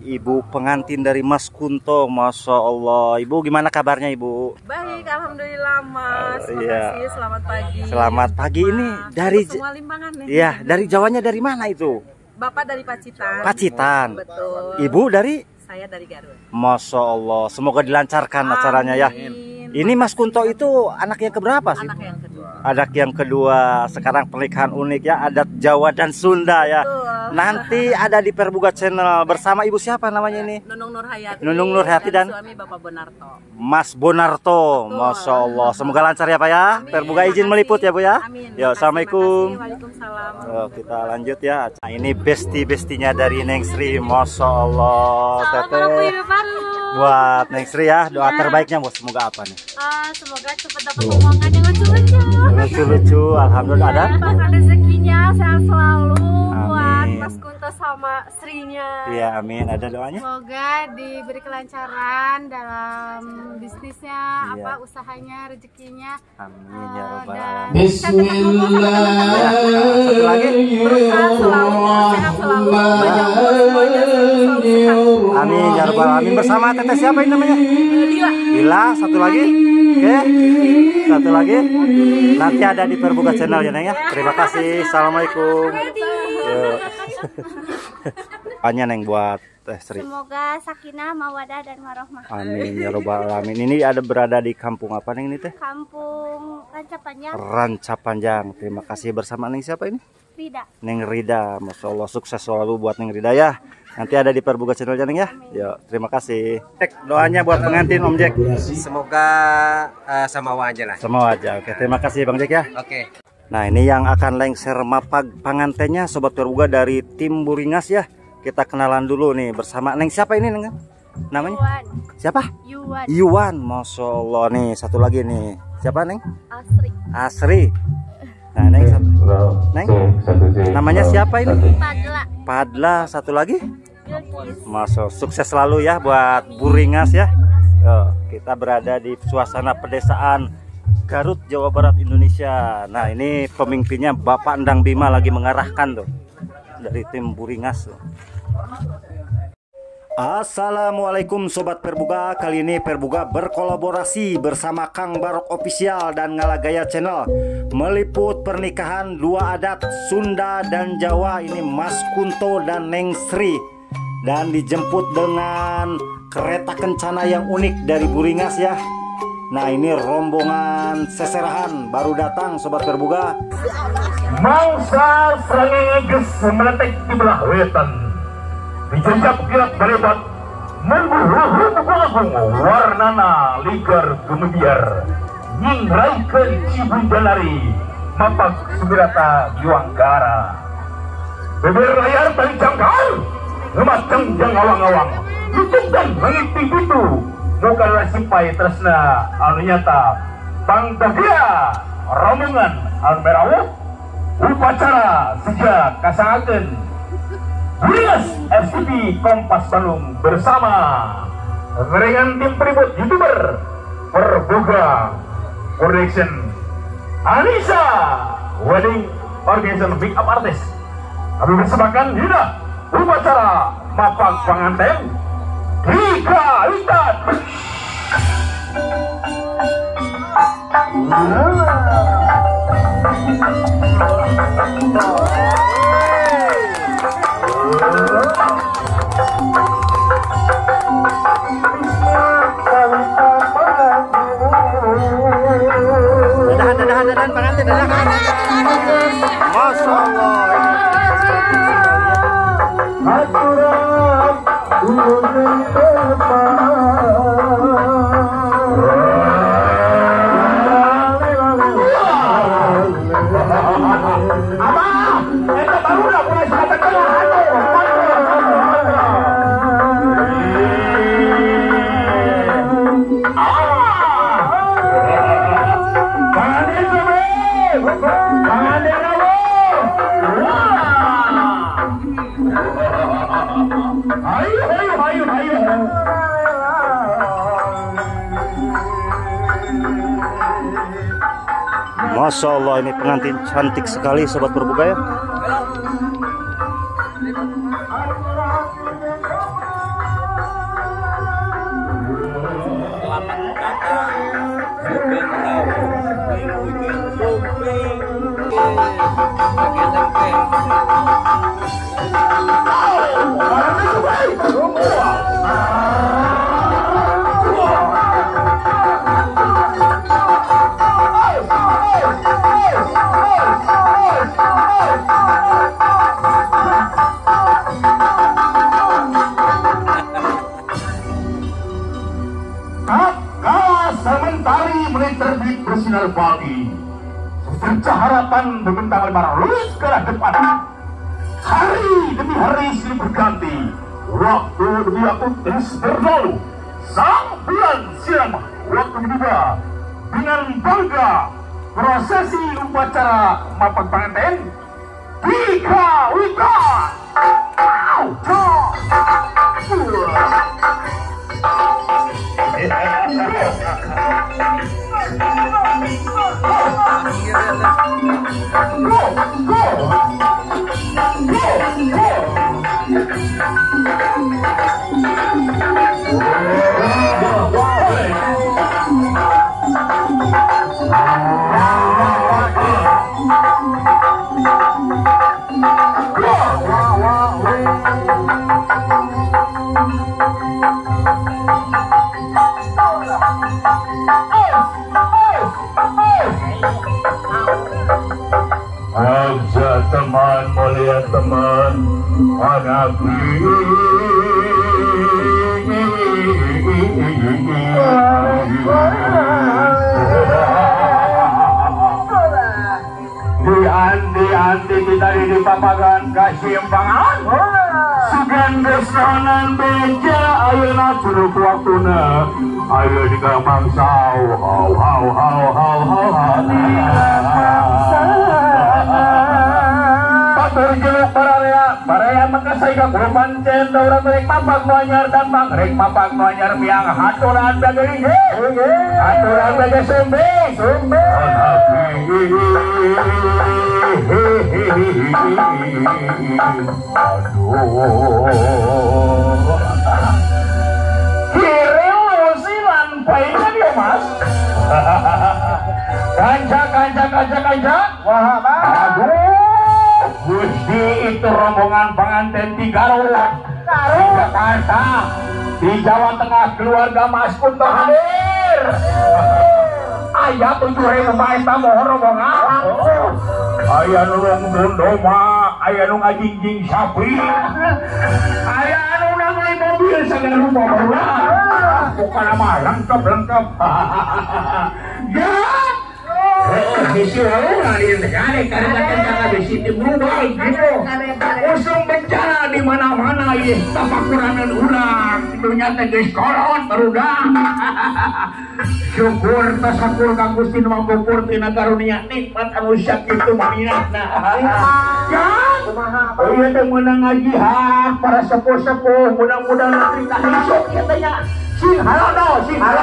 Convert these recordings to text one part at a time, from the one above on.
Ibu pengantin dari Mas Kunto. Masya Allah. Ibu gimana kabarnya Ibu? Baik, alhamdulillah Mas. Iya. Makasih, selamat pagi. Selamat pagi. Ini dari semua Limbangan nih. Iya, dari Jawanya dari mana itu? Bapak dari Pacitan. Pacitan. Betul. Ibu dari? Saya dari Garut. Masya Allah. Semoga dilancarkan acaranya ya. Ini Mas Kunto itu anak yang keberapa sih? Anak yang kedua. Anak yang kedua. Sekarang pernikahan unik ya, adat Jawa dan Sunda ya. Betul. Nanti ada di Perbuga Channel bersama ibu siapa namanya ini? Nunung Nurhayati. Nunung Nurhayati dan suami Bapak Bonarto. Mas Bonarto. Betul. Masya Allah. Semoga lancar ya Pak ya. Amin. Perbuga izin Makasih. meliput ya Bu ya. Amin. Ya, assalamualaikum. Waalaikumsalam. Kita lanjut ya. Nah, ini besti-bestinya dari Neng Sri. Masya Allah. Teteh. Buat Neng Sri ya. Doa terbaiknya buat semoga apa nih? Semoga cepat dapat omongan yang lucu-lucu. Lucu-lucu. Alhamdulillah ada. Limpahkan rezekinya, sehat selalu buat Amin. Mas Kunto sama Srinya. Iya, amin. Ada doanya? Semoga diberi kelancaran dalam bisnisnya, Iya. apa usahanya, rezekinya. Amin ya robbal Dan alamin. Bismillah. Satu lagi. Berusaha selalu sehat selalu. Panjang umur semuanya selalu sehat. Amin ya robbal alamin. Bersama teteh siapa ini namanya? Lila. Lila. Satu lagi. Oke. Satu lagi. Nanti ada di Perbuga Channel ya Neng ya. Terima kasih. Assalamualaikum. Yuk. Hanya Neng buat Teh Sri. semoga sakinah, mawadah dan warohmah. Amin ya robbal alamin. Ini ada berada di kampung apa Neng ini Teh? Kampung Ranca Panjang, Ranca Panjang. Terima kasih bersama Neng siapa ini? Rida. Neng Rida. Masya Allah sukses selalu buat Neng Rida ya. Nanti ada di Perbuga Channel ya Neng ya. Yuk, terima kasih. Doanya buat pengantin Om Jack. Semoga sama aja lah. Semua aja. Oke, terima kasih Bang Jack ya. Oke. Nah, ini yang akan lengser mapag pengantinnya Sobat Perbuga dari tim Buringas ya. Kita kenalan dulu nih bersama Neng siapa ini Neng? Namanya? Yuan. Siapa? Yuan. Iwan. Masya Allah nih. Satu lagi nih. Siapa Neng? Asri. Asri. Nah, Neng satu. Neng? Namanya siapa ini? Padla. Padla. Satu lagi? Bilkis. Masuk sukses selalu ya buat Buringas ya. Kita berada di suasana pedesaan Garut, Jawa Barat, Indonesia. Nah, ini pemimpinnya Bapak Endang Bima lagi mengarahkan tuh dari tim Buringas tuh. Assalamualaikum Sobat Perbuga. Kali ini Perbuga berkolaborasi bersama Kang Barok Official dan Ngalagaya Channel meliput pernikahan dua adat Sunda dan Jawa. Ini Mas Kunto dan Neng Sri, dan dijemput dengan kereta kencana yang unik dari Buringas ya. Nah, ini rombongan seserahan baru datang Sobat Perbuga. Mangsa serangeges meletek di belah wetan, dijenjak gerak balebat, memburuh agung warnana ligar gumebiar, nyingraikeun Cibunjalari, mapak Subirata Giwanggara. Beber layar tali jangkal, ngemateng jang awang-awang, tutup dan mengiti itu, bukan simpai tresna anu nyata, pangdagia rombongan anu merawuh, upacara sejak kasangakeun Buringas FTV Kompas Bandung bersama pengerengan tim peliput YouTuber Perbuga Production, Anissa Wedding Organization Big Up Artist. Kami persembahkan hidup upacara mapag pengantin Rika Litan. Dadahan pengantin, dadahan. Masya Allah. Masya Allah, ini pengantin cantik sekali Sobat Perbuga ya. bersinar pagi, seperti harapan membentang lebar lurus ke arah depan. Hari demi hari silih berganti, waktu demi waktu terus berlalu. Sang bulan siram waktu tiba dengan bangga prosesi upacara mapak pengantin Wika Wika. Aja teman, melihat teman, anak di kita di papagan kasimpangan sugan desanan beja ayeuna curug waktuna ayo di kamangsau Patur jeluk baraya makasai ka kurban cendol urang rek mapak nu anyar dan mangrek mapak nu anyar biang haturan bageuing haturan bage sumbe kirim usilan paina dia mas kanca wah aduh Gusti itu rombongan pengantin di Garut di Jakarta di Jawa Tengah keluarga Mas Kunto hadir ayah 7.000 main tamu rombongan ayah nulung dondoma ayah nung ngajingjing sapi ayah anu nangli mobil segala rumah barulah bukan nama lengkap ya misi orang yang negara karena bencana di sini berubah gitu usung bencana di mana-mana ya tapakuranan ulang dunia tegas kolot berudah syukur tasakul kang Gusti nu manggumpur tina karunia nikmat anu sakitu minatna ya ieu teh meunang ngajihan para sepuh-sepuh mudah-mudahan nanti kahisuk ieu teh nya sing halono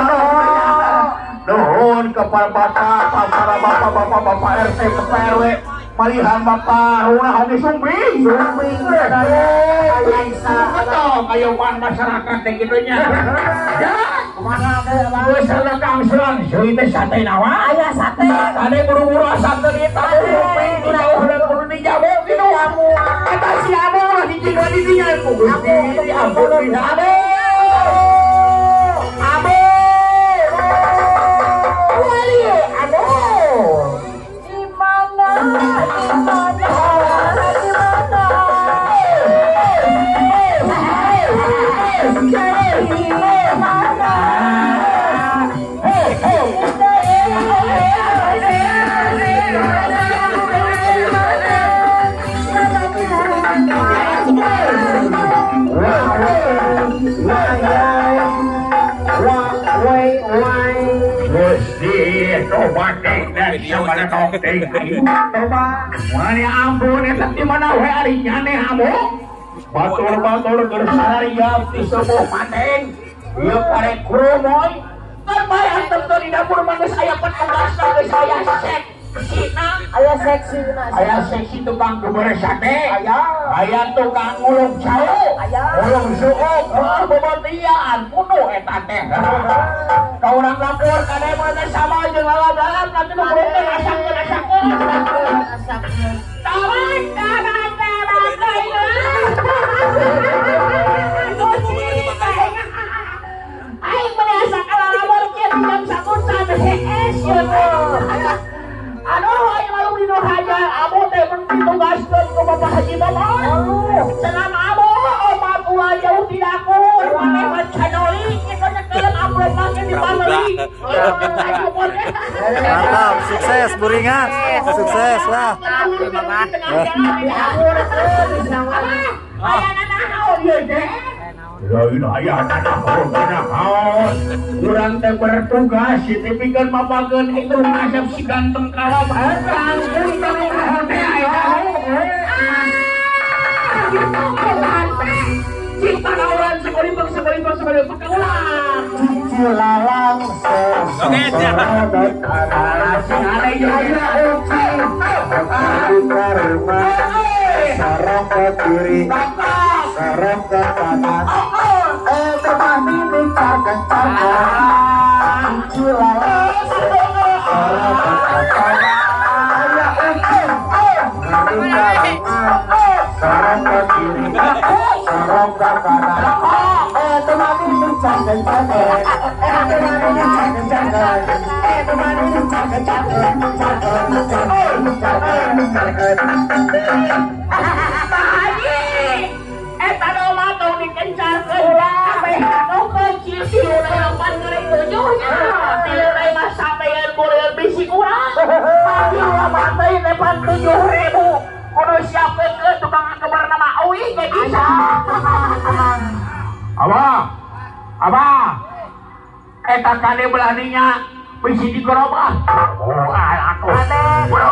nuhun kepada para bapak RT ketua RW malihan bapak ulah hadi sumbing kayak pan masyarakat teh kitu nya ya kumaha geus ada kangsulan seui teh sate nawa aya sate ade buru-buru sate di tamu sumbing jauh dan kudu dijamu kitu eta si anu lah dijingga di dinya ku Gusti ampun bisa Coba tokting coba mana ampun eta di mana we ari nyane amu batur gersariap di sebuah manten ieu karek krumoy kan bae antar di dapur mah geus aya petugas geus aya sek aya seksi tukang bubur sate aya tukang ngulung jauh ngulung suuk bebatian kudu eta teh ka urang lapor kade mah teh sama jeung laladan nanti nu kudu teh asakeun aing merasa kalau lapor kieu jam 1 sampai HS aduh ayo lalu dino haja amu teh mesti tugaskeun ku Bapak Haji Momon cenah amu omat ulah jauh di dapur maneh mah canoli kitu nyekeun amplop Mantap, sukses Buringa, sukses lah. Kurang teh bertugas, tipikeun mapakeun itu ngasep si ganteng kalap. Cipta kaulan sekolimpang pakai ulang. Cilalang sarang ke kiri, sarang ke kanan. Tetapi bincang-bincang cilalang sarang ke kanan. Sarang ke kiri, sarang ke kanan. Tetapi bincang-bincang. Abah, eta kade belaninya bisi di gerobak. Oh, atuh. Bro.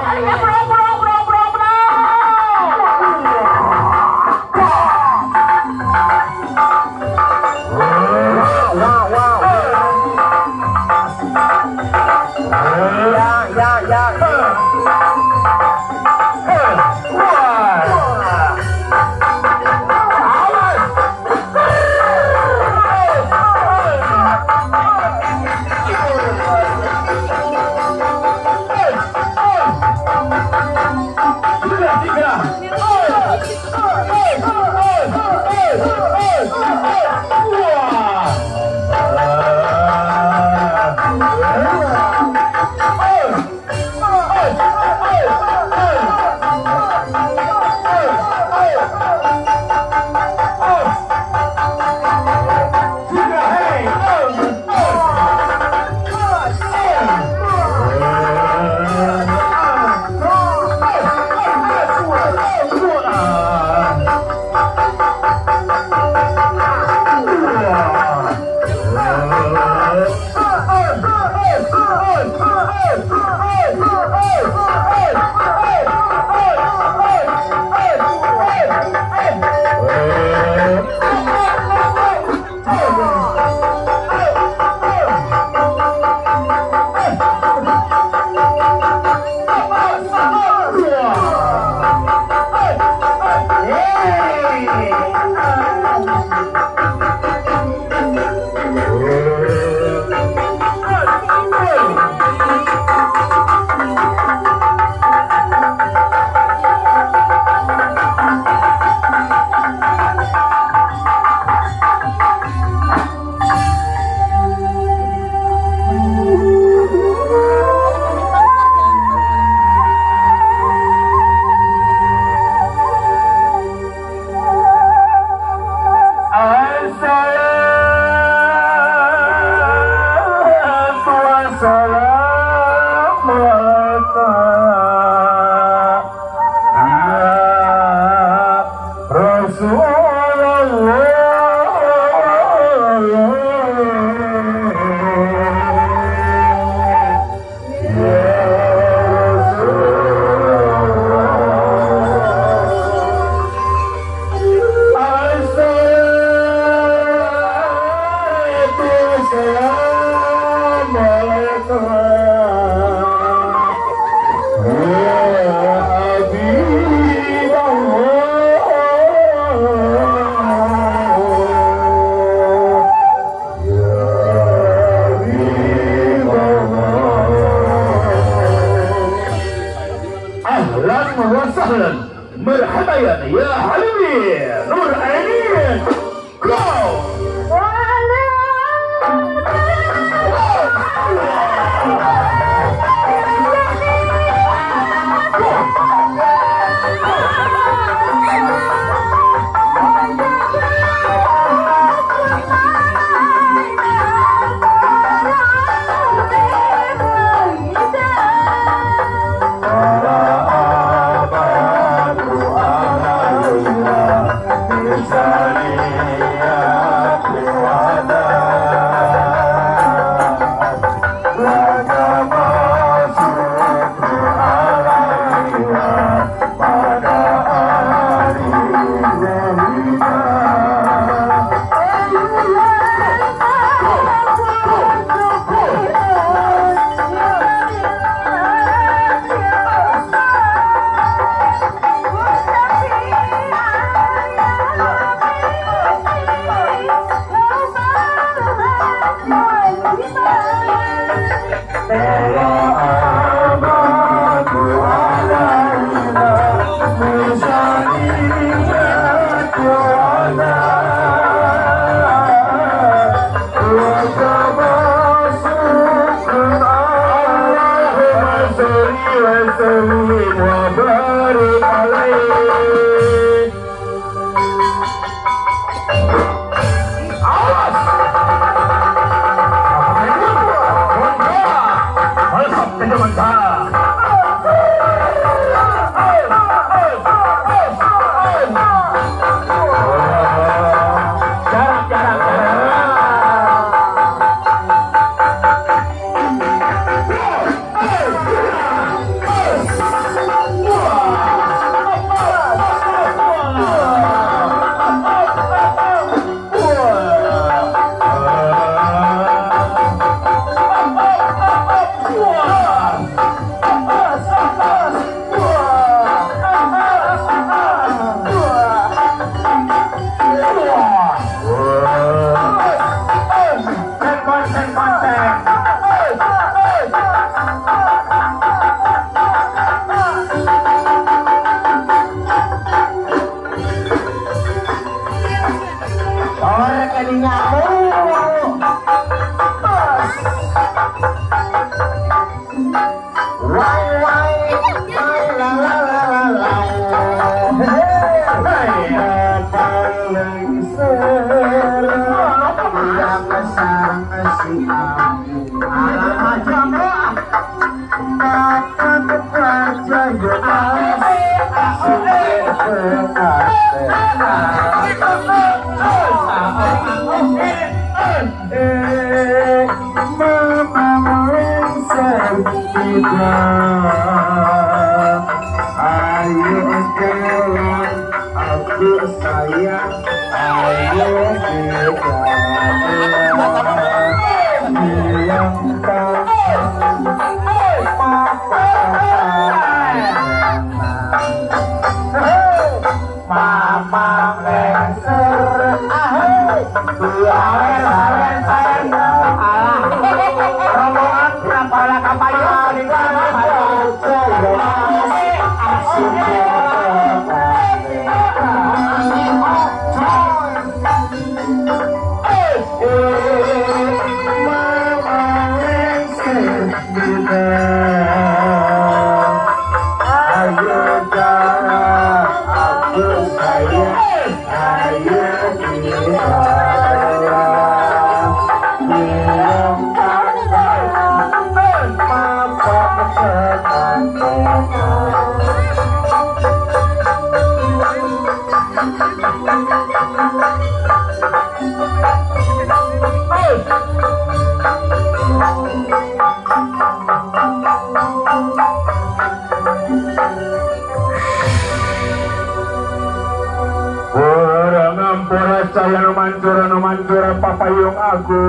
Mancura papayung aku.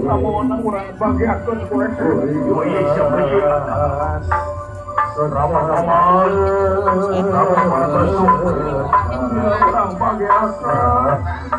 Ramona urang bagiakeun ku oh iya siapa ieu Rama-rama basuk urang bagiakeun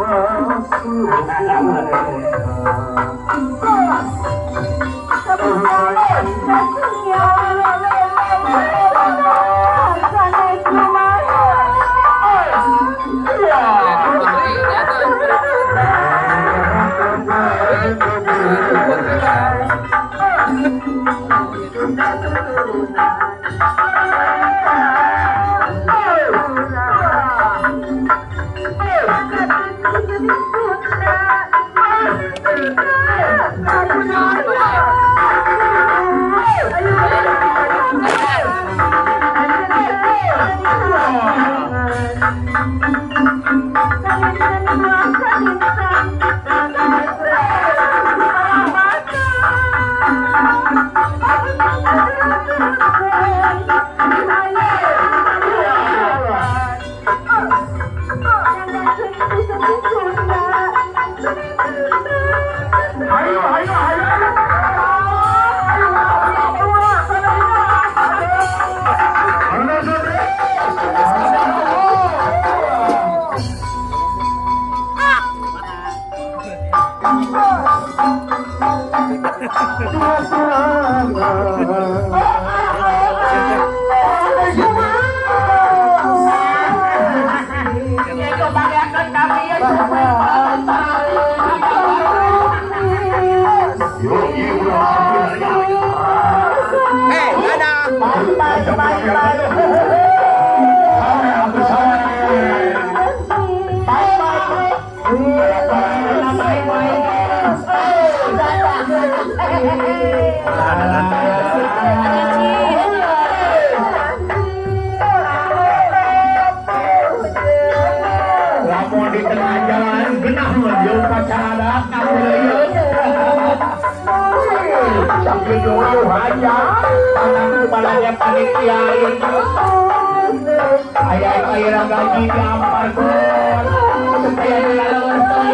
di tengah jalan genah menjauh pacara sampai dulu aja tanah kepalanya panitia ayah gaji diampar supaya dilalui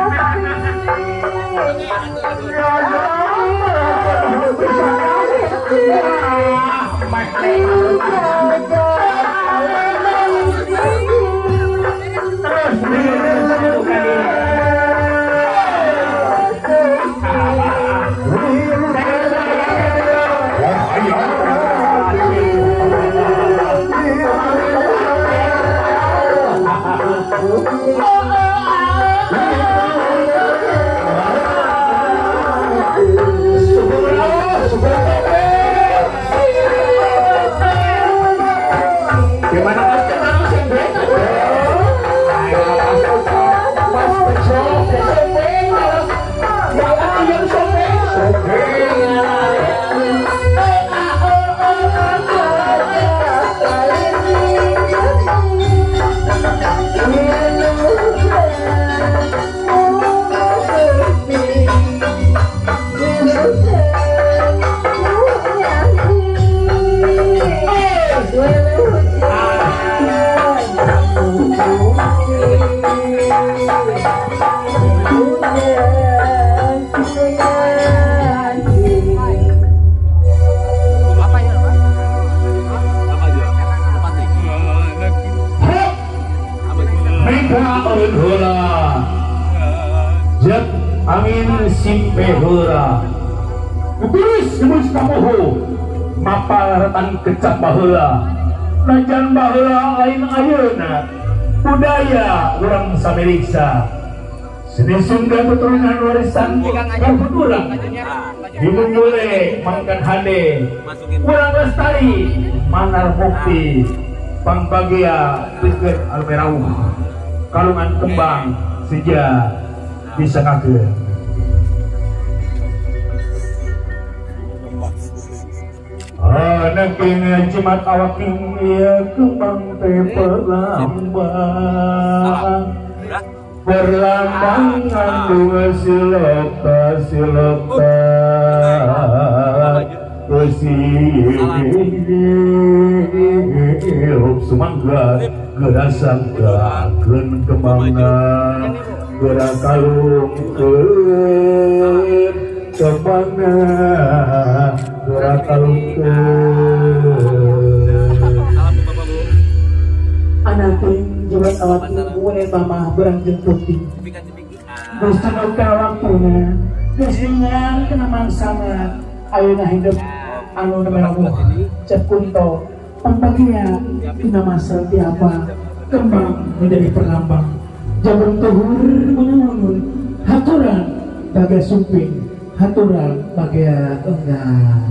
angin simpe heula kutulis geus kamuhu mapalatan kecap baheula najan baheula lain ayeuna budaya urang sameriksa seni Sunda keturunan warisan kampung urang dimulai mangkan hade urang lestari manar bukti pangbagia deket almerauh kalungan kembang seja bisa ngageun anak kena cimat awaking ia kembang perlambang perlambangan dua silota kesihop semangga gerasan keakeun kembangan gerak kalungkeun kemana gerak kalungkeun anak jelas awak gue mama beranjak putih geus tenukeun waktuna geus ningan kena mangsana ayeuna hidup anu nemelamu cek kunto pembagia kena masa tiapa kembang menjadi perlambang jabang tuhur menunun haturan bagai sumping haturan bagai enggak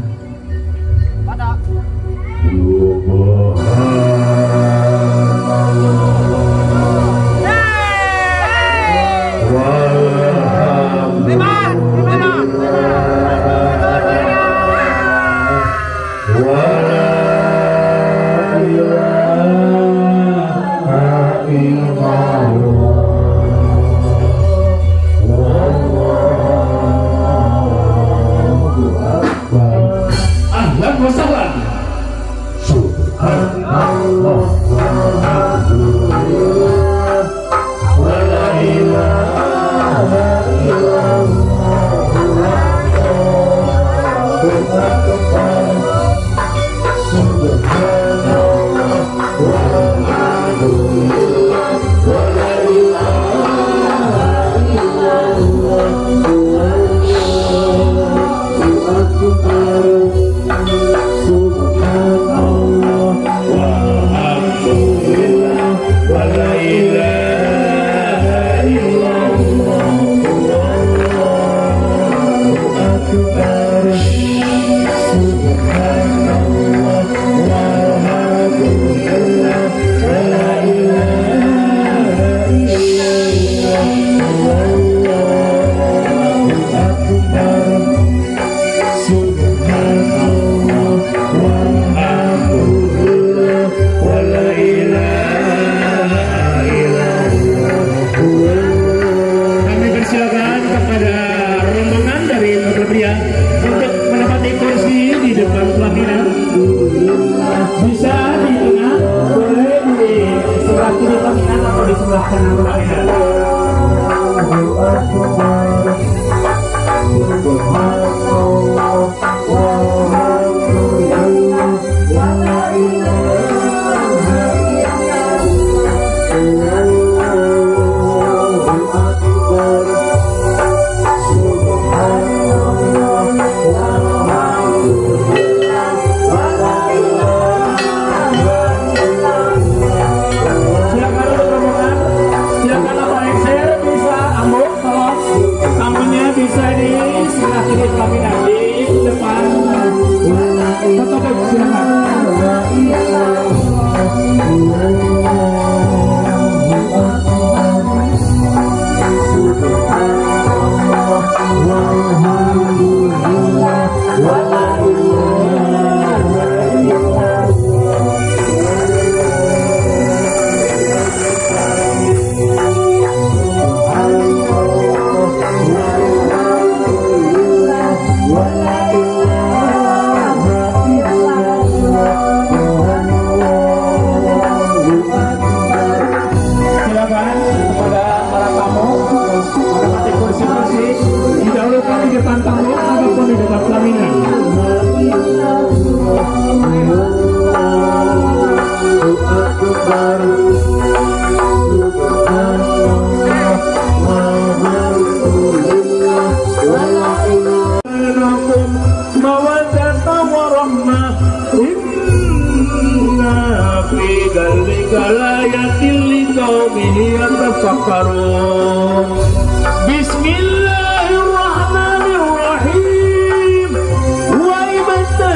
Bismillahirrahmanirrahim. Wa ibata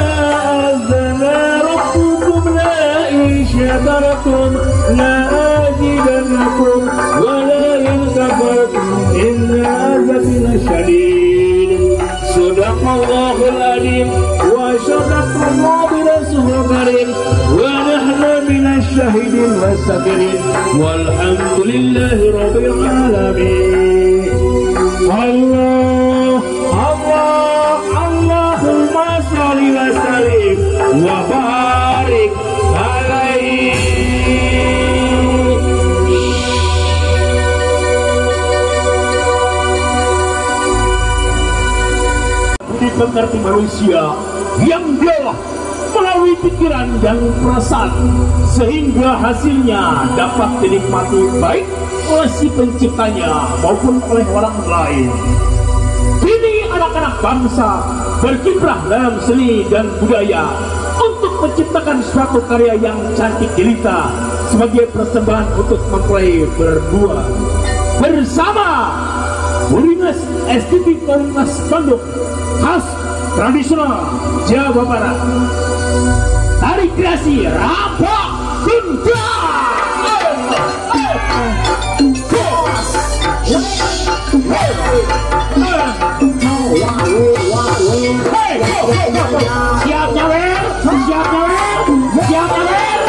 azana rabbukum la in syakartum la azidannakum wa la in kafartum inna azabi lasyadid. Sadaqallahul azim wa sadaqallahu rasulul karim wa nahnu minasyahidin wasakirin walhamdulillahi rabbil alamin. Allah Allah Allahumma sholli wa sallim wa barik alaihi. mengerti manusia yang diolah melalui pikiran dan perasaan sehingga hasilnya dapat dinikmati baik oleh si penciptanya maupun oleh orang lain. Kini anak-anak bangsa berkiprah dalam seni dan budaya untuk menciptakan suatu karya yang cantik jelita sebagai persembahan untuk mempelai berdua bersama Buringas Estetik Komunitas Bandung khas tradisional Jawa Barat. Tari kreasi Rapak Sunda. Siap nyawer, siap nyawer, siap nyawer.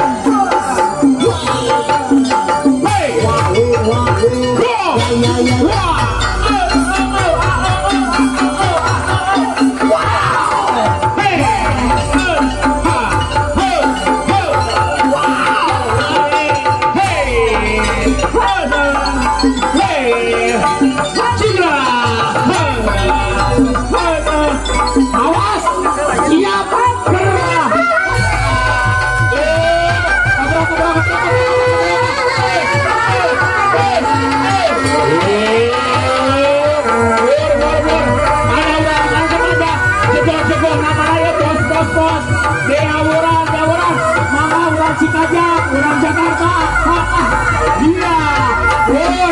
Awas, siap gerak. Bos, Deawuran, Mama Uran Cikajang, Uran Jakarta. Iya, Bur.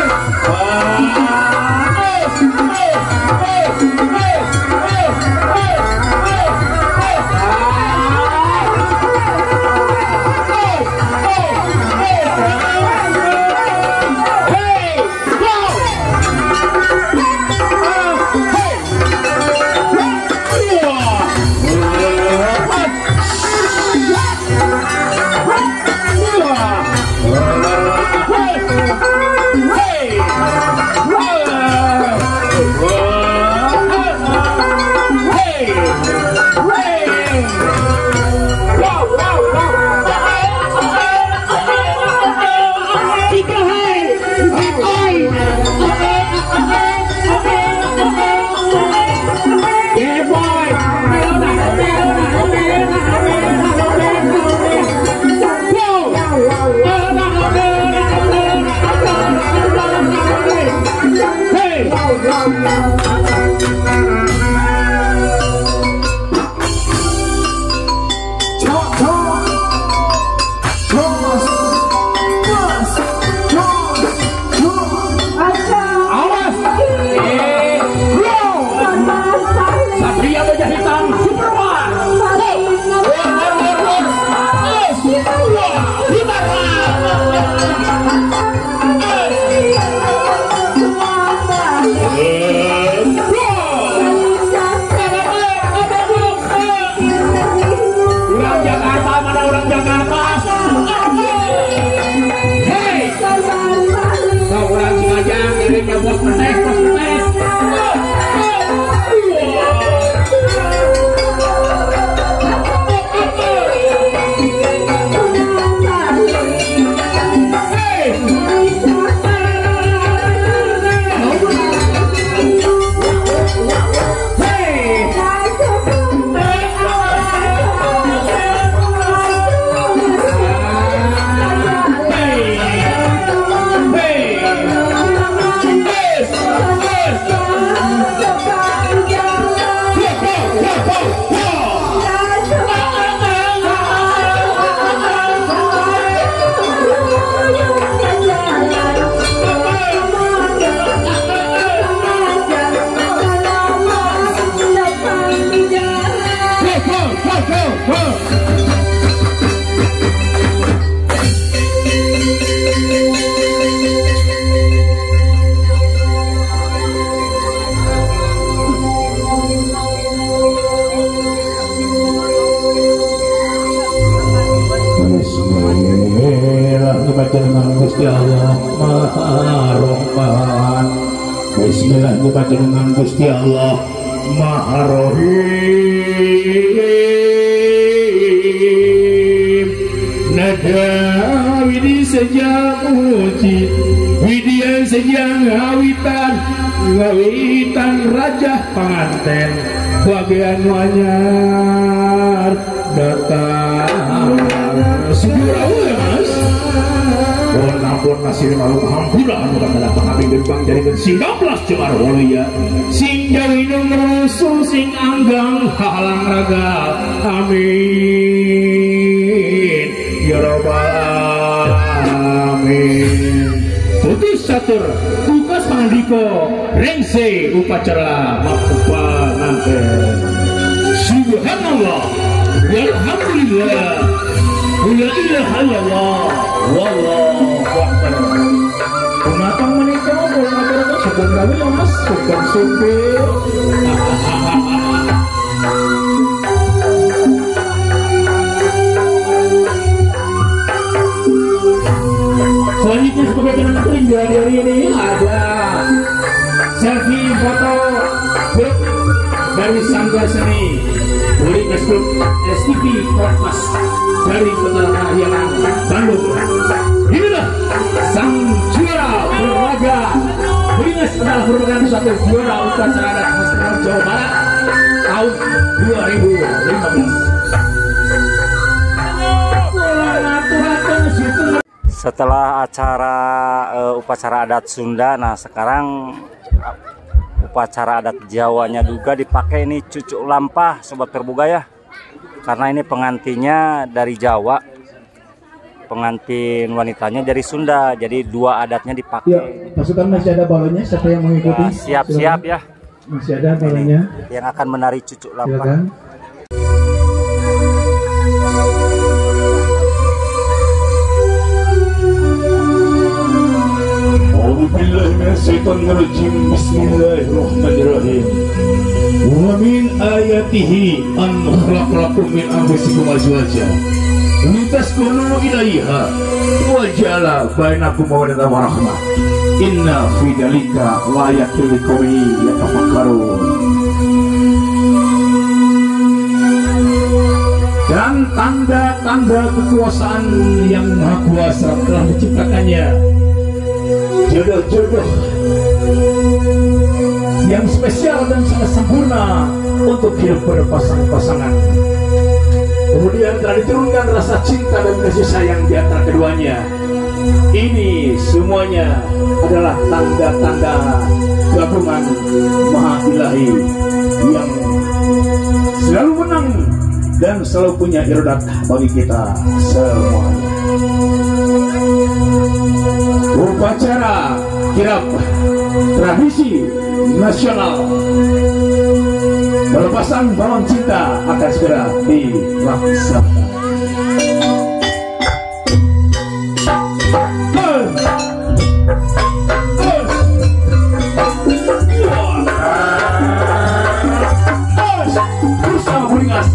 Bismillah kepada dengan Gusti Allah Maha Rahim. Nada widi sejak uji widya sejang ngawitan raja panganten bagian wanyar datang segera mas ampun masih malu hampuran bukan pada pengabing gerbang dari ke-19 Jemar Waluya sing jawi nurusul sing anggang halang raga amin ya rabbal alamin putus catur tugas pangandiko rengse upacara makubah nanti subhanallah walhamdulillah la ilaha illallah wallahu akbar. Pematang menikah boleh ngatur sebelum kami ya mas bukan supir. Selanjutnya sebagai penonton hari ini ada selfie foto grup dari Sanggar Seni Buli Grup STV Korpas dari Kota Parahyangan Bandung. Inilah sang juara berlaga Beringas adalah merupakan satu juara upacara adat nasional Jawa Barat tahun 2015. Setelah acara upacara adat Sunda, nah sekarang upacara adat Jawanya juga dipakai ini cucuk lampah Sobat Perbuga ya. Karena ini pengantinnya dari Jawa, pengantin wanitanya dari Sunda, jadi dua adatnya dipakai. Ya, pasukan masih ada balonnya, siapa yang mengikuti? Siap-siap ya. Masih ada balonnya. Yang akan menari cucuk lampah. Silakan. Bismillahirrahmanirrahim. Wa min ayatihi an khalaqakum min anfusikum azwaja litaskunu ilaiha wa ja'ala bainakum mawaddatan wa rahmah. Inna fi dzalika laayatil liqaumin yatafakkarun. Dan tanda-tanda kekuasaan yang Maha Kuasa telah menciptakannya jodoh-jodoh yang spesial dan sangat sempurna untuk hidup berpasang-pasangan. Kemudian telah diturunkan rasa cinta dan kasih sayang di antara keduanya. Ini semuanya adalah tanda-tanda gabungan Maha Ilahi yang selalu menang dan selalu punya iradat bagi kita semuanya. Upacara kirap tradisi nasional pelepasan balon cinta akan segera dilaksanakan. Bersama Beringas.